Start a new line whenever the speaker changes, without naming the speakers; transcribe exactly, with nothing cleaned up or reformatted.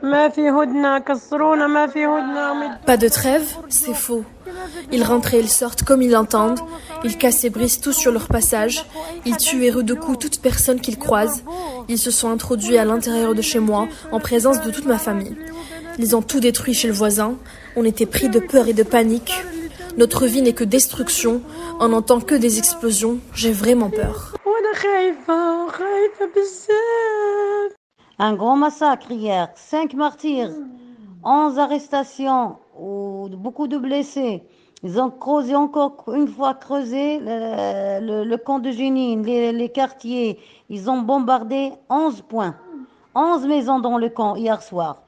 Pas de trêve, c'est faux. Ils rentrent et ils sortent comme ils l'entendent. Ils cassent et brisent tout sur leur passage. Ils tuent et ruent de coups toute personne qu'ils croisent. Ils se sont introduits à l'intérieur de chez moi, en présence de toute ma famille. Ils ont tout détruit chez le voisin. On était pris de peur et de panique. Notre vie n'est que destruction. On n'entend que des explosions. J'ai vraiment peur.
Un grand massacre hier, cinq martyrs, onze arrestations, ou beaucoup de blessés. Ils ont creusé encore une fois creusé le, le, le camp de Jenin, les, les quartiers. Ils ont bombardé onze points, onze maisons dans le camp hier soir.